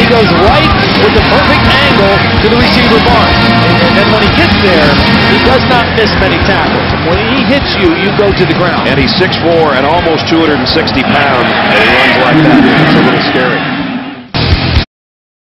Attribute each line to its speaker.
Speaker 1: goes right with the perfect angle to the receiver Barnes. And then when he gets there, he does not miss many tackles. When he hits you, you go to the ground.
Speaker 2: And he's 6'4" and almost 260 pounds, and he runs like that. It's a little scary.